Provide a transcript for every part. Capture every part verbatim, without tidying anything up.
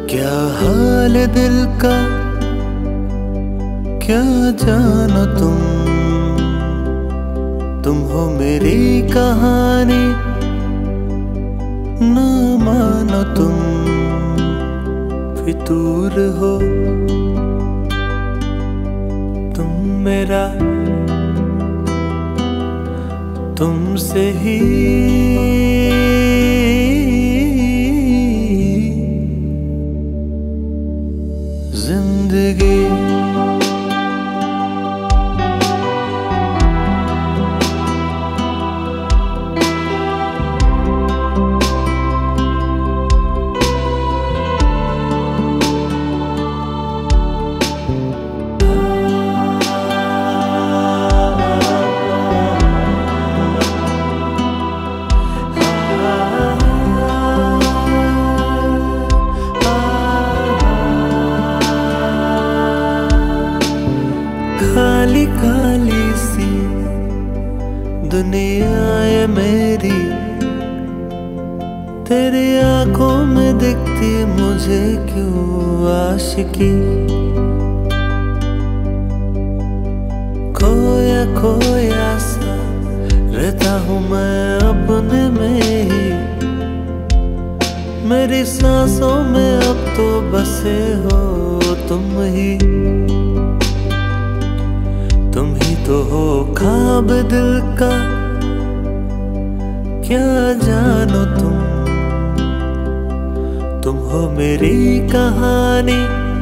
क्या हाल दिल का क्या जानो तुम तुम हो मेरी कहानी न मानो तुम फितूर हो तुम मेरा तुमसे ही जिंदगी। काली काली सी दुनिया है मेरी, तेरी आंखों में दिखती मुझे क्यों आशिकी। खोया खोया सा रहता हूँ मैं अपने में ही, मेरी सांसों में अब तो बसे हो तुम ही। तुम ही तो हो ख्वाब दिल का क्या जानो तुम तुम हो मेरी कहानी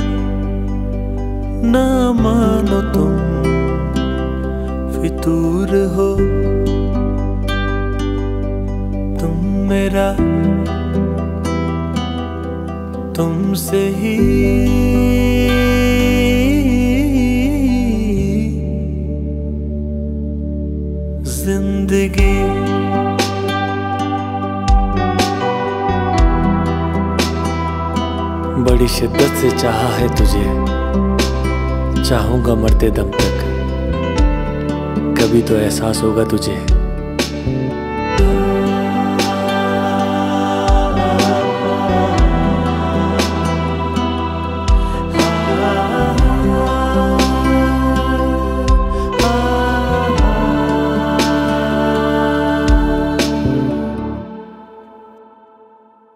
ना मानो तुम फितूर हो तुम मेरा तुमसे ही जिंदगी। बड़ी शिद्दत से चाहा है तुझे, चाहूंगा मरते दम तक, कभी तो एहसास होगा तुझे